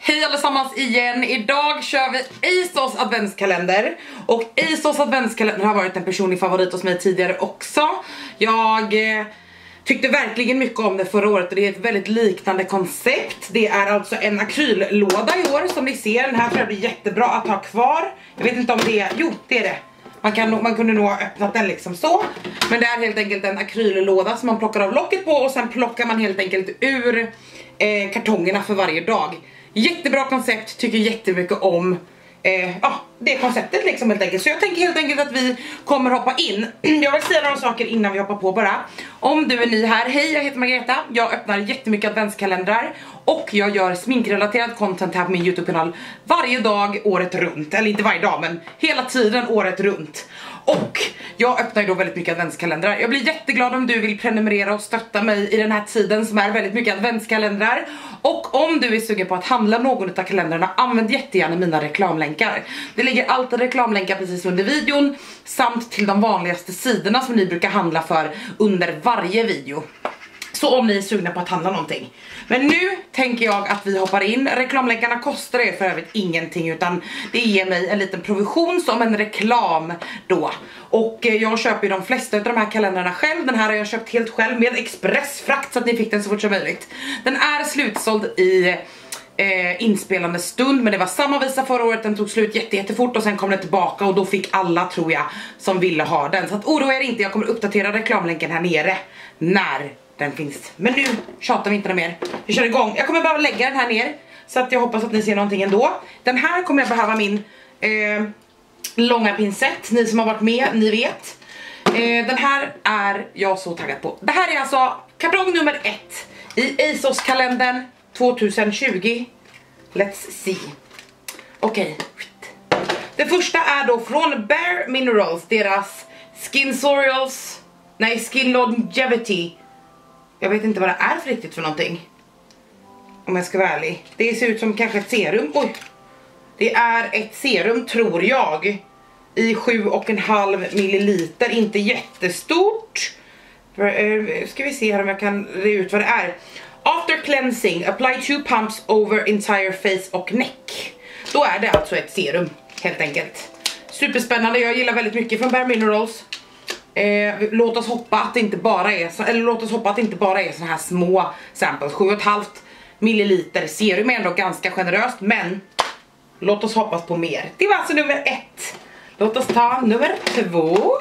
Hej allesammans igen, idag kör vi ASOS adventskalender. Och ASOS adventskalender har varit en personlig favorit hos mig tidigare också. Jag tyckte verkligen mycket om det förra året och det är ett väldigt liknande koncept. Det är alltså en akryllåda i år som ni ser, den här tror jag blir jättebra att ha kvar. Jag vet inte om det är, jo det är det. Man kunde nog ha öppnat den liksom så. Men det är helt enkelt en akryllåda som man plockar av locket på och sen plockar man helt enkelt ur kartongerna för varje dag. Jättebra koncept, tycker jättemycket om det konceptet liksom helt enkelt. Så jag tänker helt enkelt att vi kommer hoppa in. Jag vill säga några saker innan vi hoppar på bara. Om du är ny här, hej, jag heter Margareta. Jag öppnar jättemycket adventskalendrar och jag gör sminkrelaterad content här på min YouTube-kanal varje dag året runt. Eller inte varje dag, men hela tiden året runt. Och jag öppnar ju då väldigt mycket adventskalendrar. Jag blir jätteglad om du vill prenumerera och stötta mig i den här tiden som är väldigt mycket adventskalendrar. Och om du är sugen på att handla någon av kalendrarna, använd jättegärna mina reklamlänkar. Det ligger alltid reklamlänkar precis under videon samt till de vanligaste sidorna som ni brukar handla för under varje video. Så om ni är sugna på att handla någonting. Men nu tänker jag att vi hoppar in. Reklamlänkarna kostar er för övrigt ingenting, utan det ger mig en liten provision som en reklam då. Och jag köper ju de flesta av de här kalendrarna själv. Den här har jag köpt helt själv med expressfrakt så att ni fick den så fort som möjligt. Den är slutsåld i inspelande stund, men det var samma visa förra året. Den tog slut jättefort och sen kom den tillbaka och då fick alla, tror jag, som ville ha den. Så att oroa er inte, jag kommer uppdatera reklamlänken här nere när den finns. Men nu tjatar vi inte mer. Vi kör igång. Jag kommer behöva lägga den här ner så att jag hoppas att ni ser någonting ändå. Den här kommer jag behöva min långa pincett. Ni som har varit med, ni vet. Den här är jag så taggad på. Det här är alltså kartong nummer 1 i ASOS-kalendern 2020. Let's see. Okej. Det första är då från Bare Minerals, deras Skin Longevity. Jag vet inte vad det är för riktigt för någonting, om jag ska vara ärlig. Det ser ut som kanske ett serum. Oj. Det är ett serum, tror jag, i 7,5 milliliter. Inte jättestort. Ska vi se här om jag kan reda ut vad det är. After cleansing, apply 2 pumps over entire face och neck. Då är det alltså ett serum, helt enkelt. Superspännande, jag gillar väldigt mycket från Bare Minerals. Låt oss hoppa att det inte bara är så här små samples. 7,5 milliliter serum är ändå ganska generöst, men låt oss hoppas på mer. Det var alltså nummer 1. Låt oss ta nummer 2.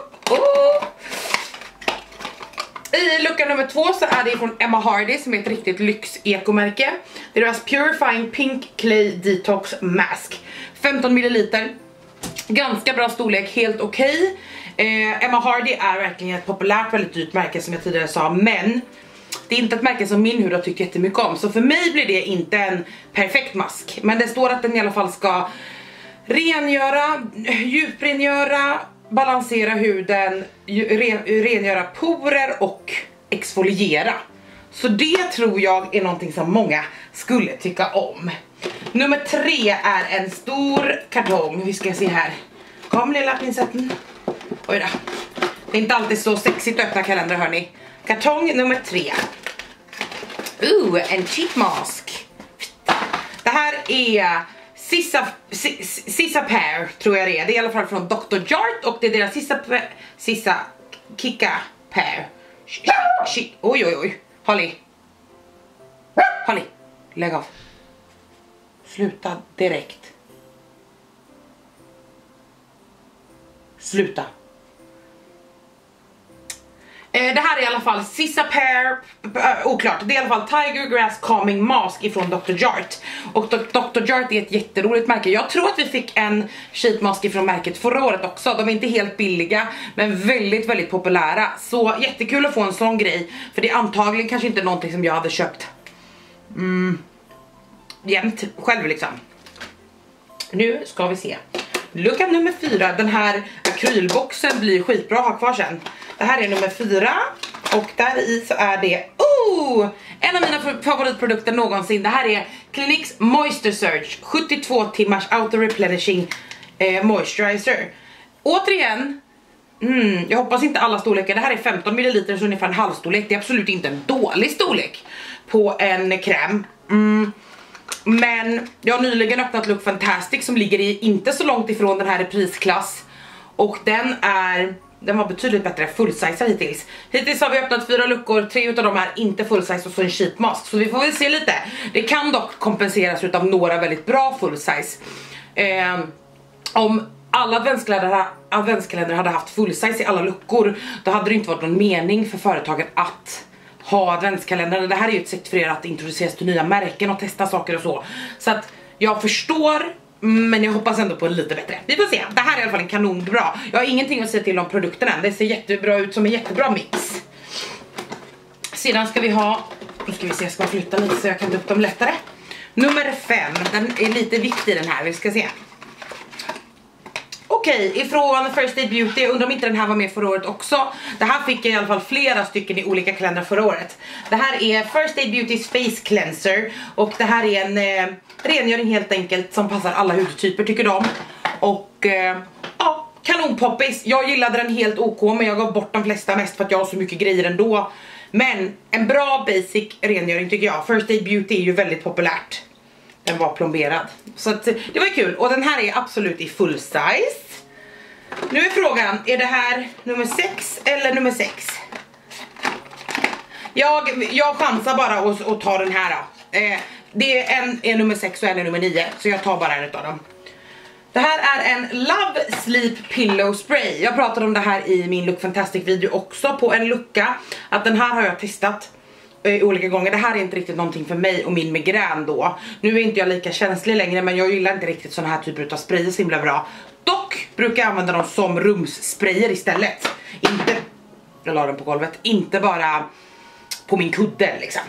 I lucka nummer 2 så är det från Emma Hardy, som är ett riktigt lyx-ekomärke. Det är deras Purifying Pink Clay Detox Mask. 15 milliliter. Ganska bra storlek, helt okej. Emma Hardy är verkligen ett populärt, väldigt dyrt märke som jag tidigare sa, men det är inte ett märke som min hud har tyckt jättemycket om. Så för mig blir det inte en perfekt mask, men det står att den i alla fall ska rengöra, djuprengöra, balansera huden, rengöra porer och exfoliera. Så det tror jag är någonting som många skulle tycka om. Nummer 3 är en stor kartong. Vi ska se här. Kom lilla pincetten. Oj då. Det är inte alltid så sexigt att öppna kalendrar, hörni. Kartong nummer 3. En cheat mask. Det här är Sissa Pear, tror jag det är. Det är i alla fall från Dr. Jart och det är deras Sissa Kika Pear. Oj. Holly. Lägg av. Sluta direkt. Sluta. Det här är i alla fall Sissa Pear, oklart. Det är i alla fall Tiger Grass Calming Mask ifrån Dr. Jart. Och Dr. Jart är ett jätteroligt märke. Jag tror att vi fick en sheet mask ifrån märket förra året också. De är inte helt billiga, men väldigt, väldigt populära. Så jättekul att få en sån grej. För det är antagligen kanske inte någonting som jag hade köpt jämt själv liksom. Nu ska vi se. Lucka nummer 4, den här akrylboxen blir skitbra att ha kvar sen. Det här är nummer 4 och där i så är det en av mina favoritprodukter någonsin. Det här är Cliniques Moisture Surge 72 timmars auto replenishing moisturizer. Återigen, jag hoppas inte alla storlekar. Det här är 15 milliliter, så ungefär en halvstorlek. Det är absolut inte en dålig storlek på en kräm. Men jag har nyligen öppnat Look Fantastic som ligger i inte så långt ifrån den här i prisklass. Och den var betydligt bättre full size hittills. Hittills har vi öppnat 4 luckor, 3 utav dem är inte full size och så en sheet mask. Så vi får väl se lite. Det kan dock kompenseras utav några väldigt bra full size. Om alla adventskalendrar hade haft full size i alla luckor, då hade det inte varit någon mening för företagen att ha adventskalendrar. Det här är ju ett sätt för er att introduceras till nya märken och testa saker och så. Så att jag förstår, men jag hoppas ändå på en lite bättre. Vi får se, det här är i alla fall en kanonbra. Jag har ingenting att säga till om produkten än. Det ser jättebra ut som en jättebra mix. Sedan ska vi ha, nu ska vi se, jag ska flytta lite så jag kan ta upp dem lättare. Nummer 5, den är lite viktig den här, vi ska se. Okej, ifrån First Aid Beauty, jag undrar om inte den här var med förra året också. Det här fick jag i alla fall flera stycken i olika kalendrar förra året. Det här är First Aid Beautys Face Cleanser. Och det här är en rengöring helt enkelt som passar alla hudtyper tycker de. Och ja, kanonpoppis. Jag gillade den helt OK, men jag gav bort de flesta mest för att jag har så mycket grejer ändå. Men en bra basic rengöring tycker jag. First Aid Beauty är ju väldigt populärt. Den var plomberad. Så att, det var kul. Och den här är absolut i full size. Nu är frågan, är det här nummer 6 eller nummer 6? Jag chansar bara att ta den här då. Det är en är nummer 6 och en är nummer 9. Så jag tar bara en utav dem. Det här är en Love Sleep Pillow Spray. Jag pratade om det här i min Look Fantastic video också på en lucka. Att den här har jag testat olika gånger. Det här är inte riktigt någonting för mig och min migrän då. Nu är inte jag lika känslig längre, men jag gillar inte riktigt såna här typer av sprayer så himla bra. Dock brukar jag använda dem som rumssprayer istället. Inte, jag la den på golvet, inte bara på min kudde liksom.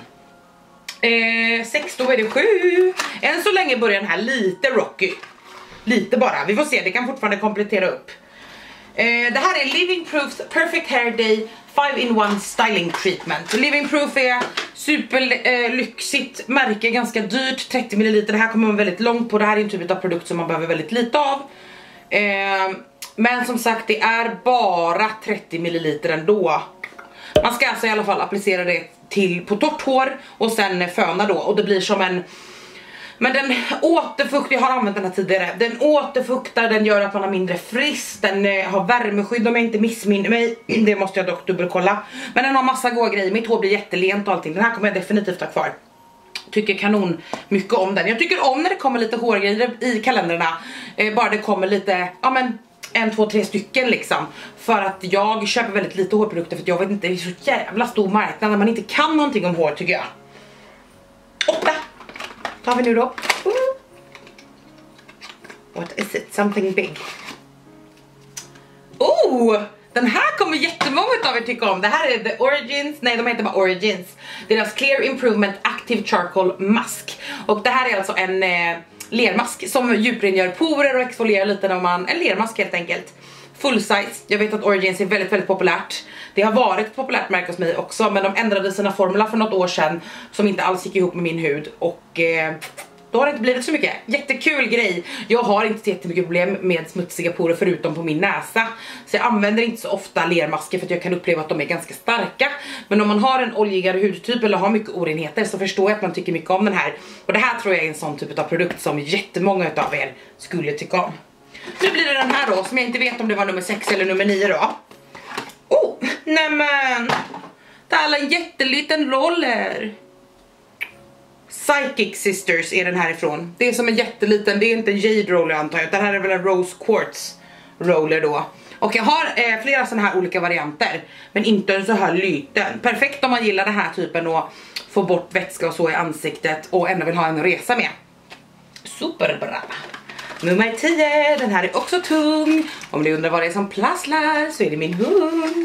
6, då är det 7. Än så länge börjar den här lite rocky. Lite bara, vi får se, det kan fortfarande komplettera upp. Det här är Living Proof's Perfect Hair Day 5-in-1 Styling Treatment. Living Proof är superlyxigt märke, ganska dyrt, 30 ml. Det här kommer man väldigt långt på. Det här är en typ av produkt som man behöver väldigt lite av. Men som sagt, det är bara 30 ml ändå. Man ska alltså i alla fall applicera det på torrt hår och sen föna då. Och det blir som en... Men den återfuktar, jag har använt den här tidigare. Den återfuktar, den gör att man har mindre frist. Den har värmeskydd om jag inte missminner mig. Det måste jag dock dubbelkolla. Men den har massa goda grejer, mitt hår blir jättelent och allting. Den här kommer jag definitivt ha kvar. Tycker kanon mycket om den. Jag tycker om när det kommer lite hårgrejer i kalendrarna. Bara det kommer lite, ja men 1, 2, 3 stycken liksom. För att jag köper väldigt lite hårprodukter. För att jag vet inte, det är så jävla stor marknad när man inte kan någonting om hår tycker jag. 8 tar vi nu då. What is it? Something big. Den här kommer jättemånga av er tycka om. Det här är The Origins, nej de heter bara Origins. Deras Clear Improvement Active Charcoal Mask. Och det här är alltså en lermask som djuprengör porer och exfolierar lite när man... En lermask helt enkelt. Full size. Jag vet att Origins är väldigt, väldigt populärt. Det har varit ett populärt märke hos mig också. Men de ändrade sina formler för något år sedan som inte alls gick ihop med min hud. Och då har det inte blivit så mycket. Jättekul grej. Jag har inte så jättemycket problem med smutsiga porer förutom på min näsa. Så jag använder inte så ofta lermasker för att jag kan uppleva att de är ganska starka. Men om man har en oljigare hudtyp eller har mycket orenheter så förstår jag att man tycker mycket om den här. Och det här tror jag är en sån typ av produkt som jättemånga av er skulle tycka om. Nu blir det den här då som jag inte vet om det var nummer 6 eller nummer 9 då. Nämen! Det är en jätteliten roller. Psychic Sisters är den här ifrån. Det är som en jätteliten, det är inte en jade roller antar jag. Det här är väl en rose quartz roller då. Och jag har flera sådana här olika varianter. Men inte en så här liten. Perfekt om man gillar den här typen och få bort vätska och så i ansiktet. Och ändå vill ha en resa med. Superbra. Nummer 10, den här är också tung. Om ni undrar vad det är som plasslar så är det min hund.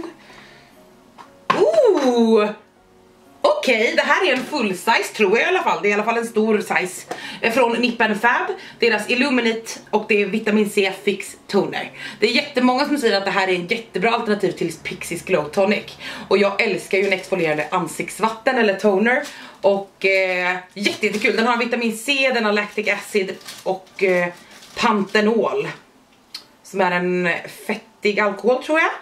Okej, det här är en full size tror jag i alla fall. Det är i alla fall en stor size. Från Nip & Fab, deras Illuminate och det är Vitamin C Fix Toner. Det är jättemånga som säger att det här är en jättebra alternativ till Pixies Glow Tonic. Och jag älskar ju en exfolierande ansiktsvatten eller toner. Och jättekul, den har vitamin C, den har lactic acid och pantenol. Som är en fettig alkohol tror jag.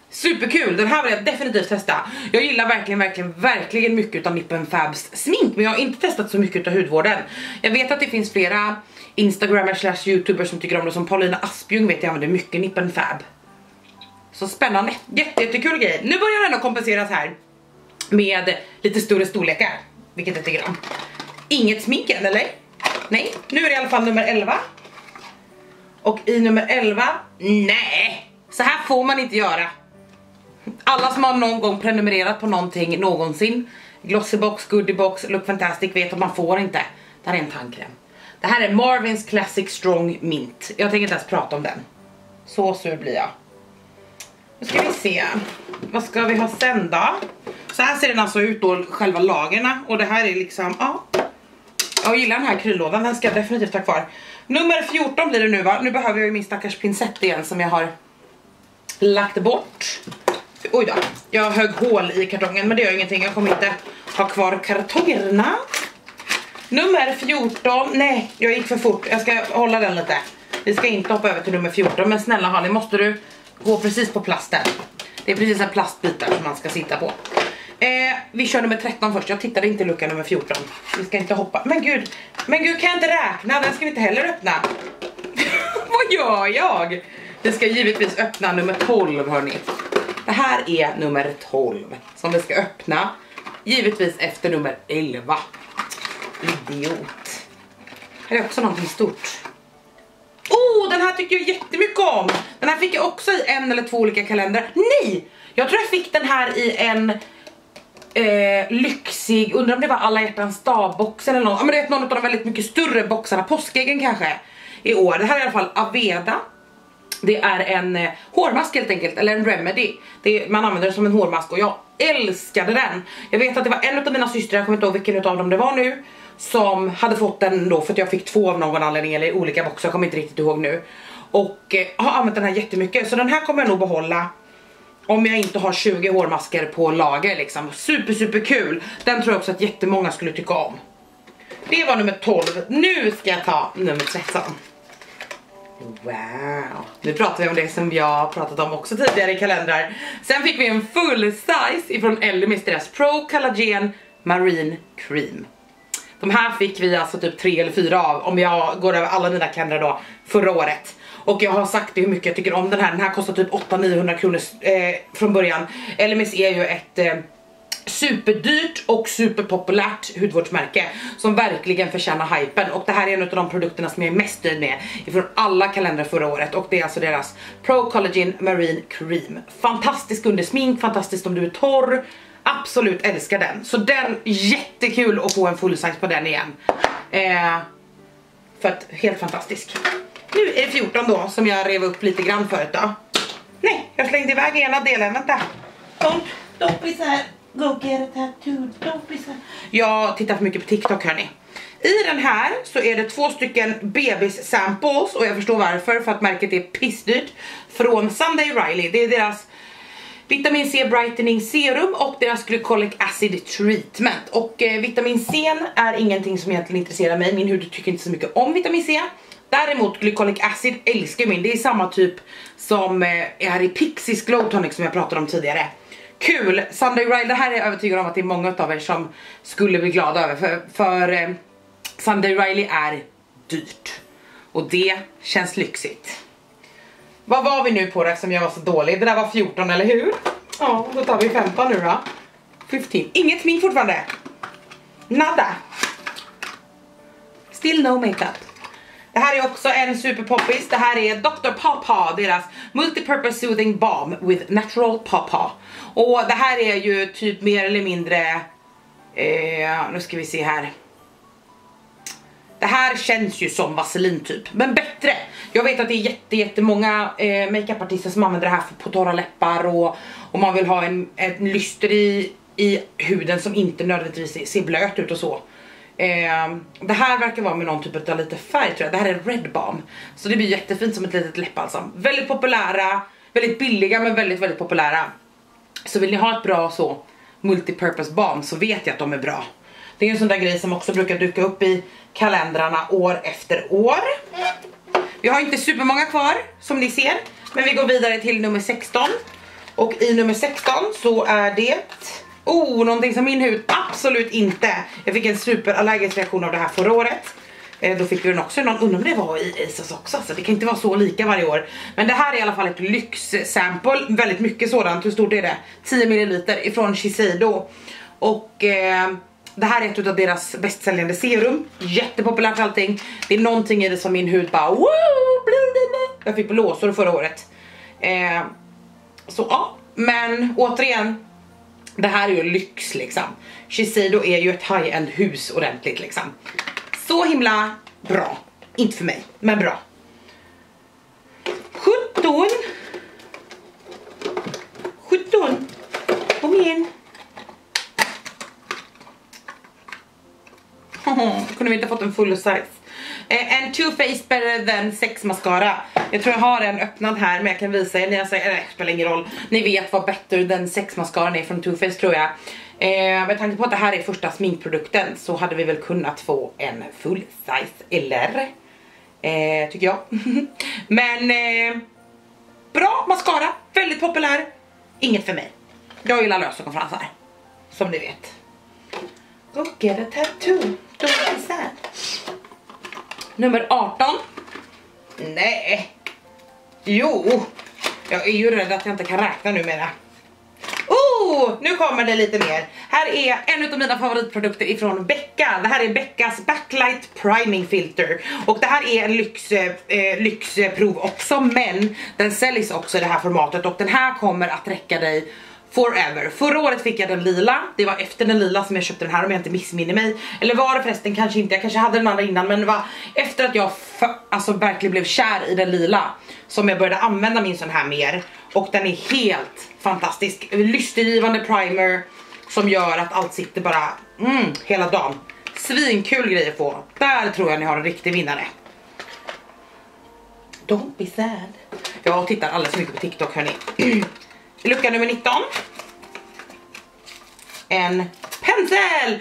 Superkul, den här vill jag definitivt testa. Jag gillar verkligen mycket av Nip & Fabs smink, men jag har inte testat så mycket av hudvården. Jag vet att det finns flera instagrammers / youtubers som tycker om det, som Paulina Asbjörn vet jag använder mycket Nip & Fab. Så spännande, jättekul grej. Nu börjar den att kompenseras här med lite större storlekar, vilket jag tycker om. Inget smink än, eller? Nej, nu är det i alla fall nummer 11. Och i nummer 11, nej, så här får man inte göra. Alla som har någon gång prenumererat på någonting någonsin, Glossybox, Goodiebox, Look Fantastic, vet att man får inte. Det här är en tandkräm. Det här är Marvins Classic Strong Mint. Jag tänker inte ens prata om den. Så sur blir jag. Nu ska vi se. Vad ska vi ha sen då? Så här ser den alltså ut då, själva lagerna. Och det här är liksom, ja. Jag gillar den här kryllådan, den ska jag definitivt ha kvar. Nummer 14 blir det nu, va? Nu behöver jag ju min stackars pincett igen som jag har lagt bort. Oj då, jag högg hål i kartongen, men det gör ingenting. Jag kommer inte ha kvar kartongerna. Nummer 14, nej, jag gick för fort. Jag ska hålla den lite. Vi ska inte hoppa över till nummer 14, men snälla Harley, måste du gå precis på plasten. Det är precis en plastbitar som man ska sitta på. Vi kör nummer 13 först. Jag tittade inte i lucka nummer 14. Vi ska inte hoppa. Men gud, kan jag inte räkna? Den ska vi inte heller öppna. Vad gör jag? Vi ska givetvis öppna nummer 12, hörni. Det här är nummer 12 som vi ska öppna. Givetvis efter nummer 11. Idiot. Här är också någonting stort. Den här tycker jag jättemycket om. Den här fick jag också i en eller två olika kalendrar. Nej, jag tror jag fick den här i en lyxig, undrar om det var Alla hjärtans dagboxen eller något. Ja, men det är någon av de väldigt mycket större boxarna, påskäggen kanske, i år. Det här är i alla fall Aveda. Det är en hårmask helt enkelt, eller en remedy. Man använder det som en hårmask och jag älskade den. Jag vet att det var en av mina systrar, jag kommer inte ihåg vilken av dem det var nu, som hade fått den då för att jag fick 2 av någon anledning, eller olika boxar, jag kommer inte riktigt ihåg nu. Och har använt den här jättemycket, så den här kommer jag nog behålla om jag inte har 20 hårmasker på lager liksom. Super kul. Den tror jag också att jättemånga skulle tycka om. Det var nummer 12. Nu ska jag ta nummer 13. Wow. Nu pratar vi om det som jag pratat om också tidigare i kalendrar. Sen fick vi en full size ifrån Elemis, deras Pro Collagen Marine Cream. De här fick vi alltså typ 3 eller 4 av, om jag går över alla mina kalendrar då, förra året. Och jag har sagt det hur mycket jag tycker om den här. Den här kostar typ 800-900 kronor från början. Elemis är ju ett superdyrt och superpopulärt hudvårdsmärke som verkligen förtjänar hypen. Och det här är en av de produkterna som jag är mest nöjd med ifrån alla kalendrar förra året. Och det är alltså deras Pro Collagen Marine Cream. Fantastisk under smink, fantastiskt om du är torr. Absolut älskar den. Så den, jättekul att få en full size på den igen. För att, helt fantastisk. Nu är det 14 då, som jag rev upp lite grann förut då. Nej, jag slängde iväg ena delen, vänta. Don't be sad. Go get a tattoo, don't be sad. Jag tittar för mycket på TikTok, hörni. I den här så är det 2 stycken bebis samples, och jag förstår varför, för att märket är pissdyrt. Från Sunday Riley, det är deras Vitamin C Brightening Serum och deras Glycolic Acid Treatment. Och vitamin C är ingenting som egentligen intresserar mig. Min hud tycker inte så mycket om vitamin C. Däremot Glycolic Acid älskar min. Det är samma typ som är i Pixies Glow Tonic som jag pratade om tidigare. Kul! Sunday Riley, det här är jag övertygad om att det är många av er som skulle bli glada över. För Sunday Riley är dyrt. Och det känns lyxigt. Vad var vi nu på det som jag var så dålig? Det där var 14, eller hur? Ja, då tar vi 15 nu då. 15. Inget smink fortfarande. Nada. Still no makeup. Det här är också en superpoppis. Det här är Dr. Pawpaw, deras Multipurpose Soothing Balm with Natural Pawpaw. Och det här är ju typ mer eller mindre nu ska vi se här. Det här känns ju som vaselin typ, men bättre. Jag vet att det är jättemånga makeup-artister som använder det här på torra läppar, och man vill ha en lyster i huden som inte nödvändigtvis ser blöt ut och så. Det här verkar vara med någon typ av lite färg, tror jag. Det här är Red Balm. Så det blir jättefint som ett litet läppbalsam. Väldigt populära, väldigt billiga, men väldigt populära. Så vill ni ha ett bra så multipurpose balm, så vet jag att de är bra. Det är en sån där grej som också brukar dyka upp i kalendrarna år efter år. Vi har inte supermånga kvar som ni ser, men vi går vidare till nummer 16. Och i nummer 16 så är det någonting som min hud absolut inte. Jag fick en superallergisk reaktion av det här förra året. Då fick vi den också, någon undrar om det var i Isos också, så det kan inte vara så lika varje år. Men det här är i alla fall ett lyxsample, väldigt mycket sådant. Hur stort är det? 10 ml ifrån Shiseido. Och det här är ett av deras bästsäljande serum. Jättepopulärt allting. Det är någonting i det som min hud bara jag fick blåsor förra året. Så ja, men återigen, det här är ju lyx liksom. Shiseido är ju ett high-end hus ordentligt liksom. Så himla bra. Inte för mig, men bra. 17. Kom igen. Kunde vi inte fått en full size. En Too Faced Better Than Sex mascara. Jag tror jag har en öppnad här, men jag kan visa er. Ni säger, det spelar ingen roll. Ni vet vad Better Than Sex mascaran är från Too Faced, tror jag. Med tanke på att det här är första sminkprodukten så hade vi väl kunnat få en full size, eller? Tycker jag. Men bra mascara, väldigt populär. Inget för mig. Jag gillar lösögonfransar, som ni vet. Go get a tattoo, don't be sad. Nummer 18. Nej. Jo. Jag är ju rädd att jag inte kan räkna numera. Nu kommer det lite mer. Här är en av mina favoritprodukter ifrån Becka. Det här är Beckas Backlight Priming Filter. Och det här är en lyxprov också, men den säljs också i det här formatet. Och den här kommer att räcka dig forever. Förra året fick jag den lila. Det var efter den lila som jag köpte den här, om jag inte missminner mig. Eller var det förresten kanske inte. Jag kanske hade den andra innan, men det var efter att jag verkligen blev kär i den lila som jag började använda min sån här mer. Och den är helt fantastisk. Lystgivande primer som gör att allt sitter bara hela dagen. Svinkul grej att få. Där tror jag ni har en riktig vinnare. Don't be sad. Jag tittar alldeles mycket på TikTok, hörni. Lucka nummer 19. En pensel.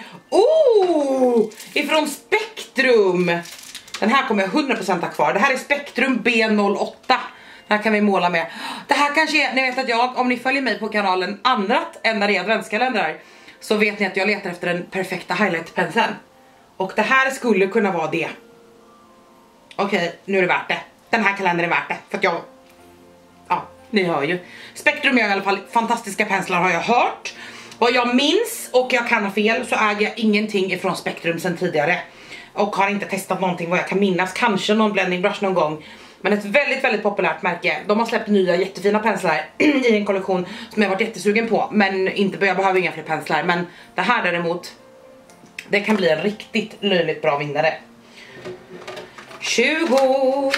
Ifrån Spektrum. Den här kommer jag 100% ha kvar. Det här är Spektrum B08. Den här kan vi måla med. Det här kanske är, ni vet att jag, om ni följer mig på kanalen annat än när det är adventskalendrar, så vet ni att jag letar efter den perfekta highlight-penseln. Och det här skulle kunna vara det. Okej, nu är det värt det. Den här kalendern är värt det. För att jag... Ja, ni hör ju. Spektrum gör i alla fall fantastiska penslar, har jag hört. Vad jag minns, och jag kan ha fel, så äger jag ingenting ifrån Spektrum sedan tidigare. Och har inte testat någonting vad jag kan minnas. Kanske någon blending brush någon gång. Men ett väldigt, väldigt populärt märke. De har släppt nya jättefina penslar i en kollektion som jag varit jättesugen på. Men jag behöver inga fler penslar. Men det här däremot, det kan bli en riktigt löjligt bra vinnare. 20.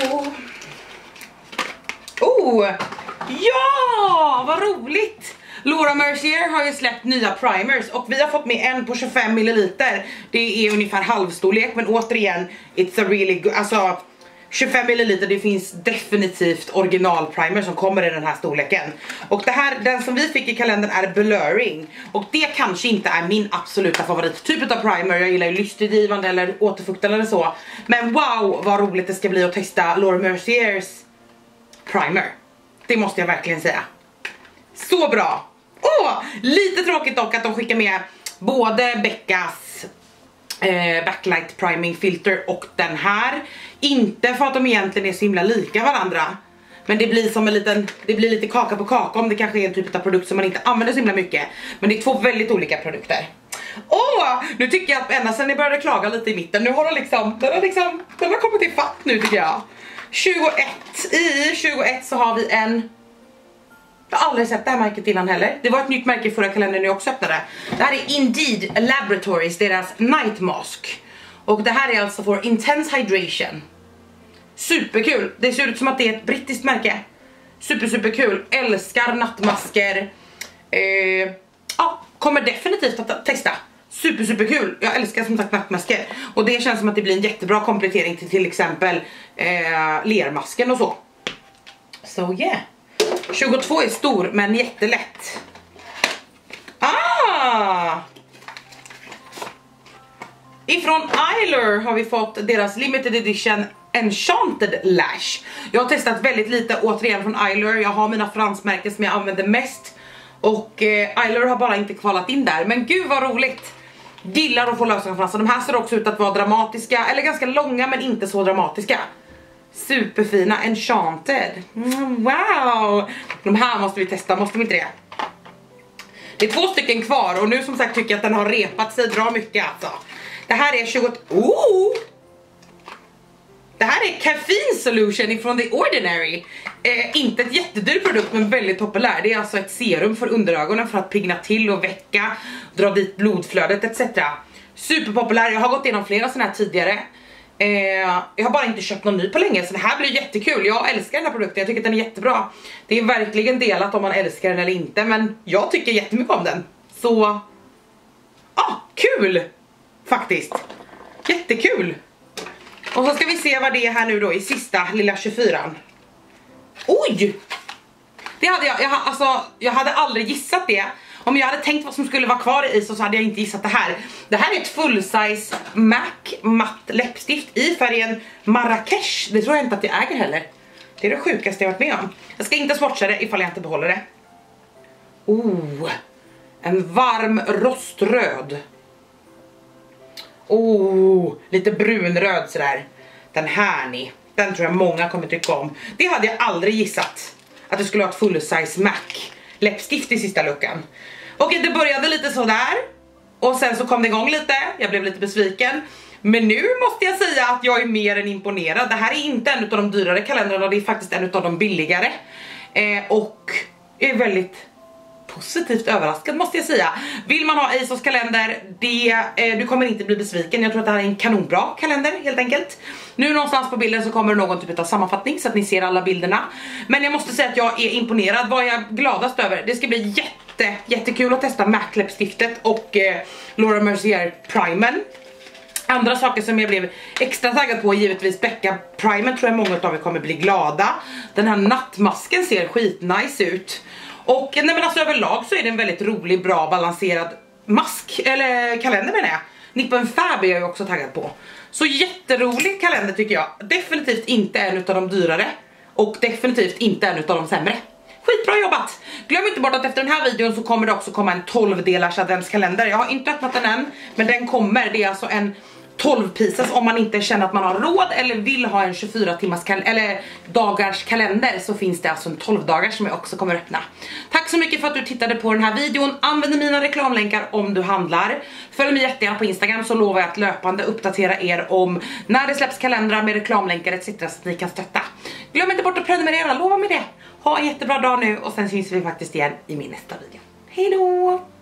Ja, vad roligt! Laura Mercier har ju släppt nya primers och vi har fått med en på 25 ml. Det är ungefär halvstorlek, men återigen, it's a really good, alltså 25 ml, det finns definitivt originalprimer som kommer i den här storleken. Och det här, den som vi fick i kalendern är Blurring. Och det kanske inte är min absoluta favorittyp av primer. Jag gillar ju lystgivande eller återfuktande eller så. Men wow, vad roligt det ska bli att testa Laura Merciers primer. Det måste jag verkligen säga. Så bra! Lite tråkigt dock att de skickar med både Beckas Backlight Priming Filter och den här. Inte för att de egentligen är så himla lika varandra, men det blir som en liten, det blir lite kaka på kaka om det kanske är en typ av produkt som man inte använder så himla mycket. Men det är två väldigt olika produkter. Nu tycker jag att ända sedan ni började klaga lite i mitten, nu har den har kommit i fatt nu tycker jag. 21. I 21 så har vi en... Jag har aldrig sett det här märket innan heller. Det var ett nytt märke i förra kalendern jag också öppnade. Det här är Indeed Laboratories, deras Night Mask. Och det här är alltså för Intense Hydration. Superkul. Det ser ut som att det är ett brittiskt märke. Superkul. Älskar nattmasker. Kommer definitivt att testa. Superkul. Jag älskar som sagt nattmasker. Och det känns som att det blir en jättebra komplettering till exempel lermasken och så. So yeah. 22 är stor men jättelätt. Ifrån Eyler har vi fått deras limited edition Enchanted Lash. Jag har testat väldigt lite återigen från Eylure. Jag har mina fransmärken som jag använder mest. Och Eylure har bara inte kvalat in där. Men gud vad roligt. Gillar att få lösögonfransar. De här ser också ut att vara dramatiska. Eller ganska långa men inte så dramatiska. Superfina. Enchanted. Wow. De här måste vi testa, måste vi inte det? Det är 2 stycken kvar. Och nu som sagt tycker jag att den har repat sig. Drar mycket alltså. Det här är 20... Det här är Caffeine Solution ifrån The Ordinary. Inte ett jättedyr produkt men väldigt populär. Det är alltså ett serum för underögonen för att pigna till och väcka, dra dit blodflödet etc. Superpopulär, jag har gått igenom flera sådana här tidigare. Jag har bara inte köpt någon ny på länge, så det här blir jättekul. Jag älskar den här produkten, jag tycker att den är jättebra. Det är verkligen delat om man älskar den eller inte, men jag tycker jättemycket om den. Så, kul faktiskt. Jättekul. Och så ska vi se vad det är här nu då i sista lilla 24an. Oj! Det hade jag hade aldrig gissat det. Om jag hade tänkt vad som skulle vara kvar i så hade jag inte gissat det här. Det här är ett full-size MAC matt läppstift i färgen Marrakesh. Det tror jag inte att jag äger heller. Det är det sjukaste jag varit med om. Jag ska inte swatcha det ifall jag inte behåller det. En varm roströd. Lite brunröd sådär. Den här den tror jag många kommer tycka om. Det hade jag aldrig gissat. Att det skulle ha ett full-size MAC läppstift i sista luckan. Och det började lite sådär. Och sen så kom det igång lite. Jag blev lite besviken. Men nu måste jag säga att jag är mer än imponerad. Det här är inte en av de dyrare kalendrarna. Det är faktiskt en av de billigare. Och är väldigt positivt överraskad måste jag säga. Vill man ha ASOS kalender, du kommer inte bli besviken. Jag tror att det här är en kanonbra kalender helt enkelt. Nu någonstans på bilden så kommer det någon typ av sammanfattning så att ni ser alla bilderna. Men jag måste säga att jag är imponerad. Vad är jag gladast över? Det ska bli jättekul att testa MAC läppstiftet och Laura Mercier Primen. Andra saker som jag blev extra taggad på är givetvis Becca Primen. Tror jag många av er kommer bli glada. Den här nattmasken ser skitnice ut. Och men alltså överlag så är det en väldigt rolig, bra, balanserad mask. Eller kalender menar jag. Nip & Fab är jag ju också taggad på. Så jätterolig kalender tycker jag. Definitivt inte en av de dyrare. Och definitivt inte en av de sämre. Skitbra jobbat! Glöm inte bort att efter den här videon så kommer det också komma en 12-delars adventskalender. Jag har inte öppnat den än, men den kommer. Det är alltså en 12 pieces om man inte känner att man har råd eller vill ha en 24 timmars eller dagars kalender, så finns det alltså en 12 dagars som jag också kommer öppna. Tack så mycket för att du tittade på den här videon. Använd mina reklamlänkar om du handlar. Följ mig jättegärna på Instagram så lovar jag att löpande uppdatera er om när det släpps kalendrar med reklamlänkar etc. så att ni kan stötta. Glöm inte bort att prenumerera, lova mig det. Ha en jättebra dag nu och sen syns vi faktiskt igen i min nästa video. Hej då!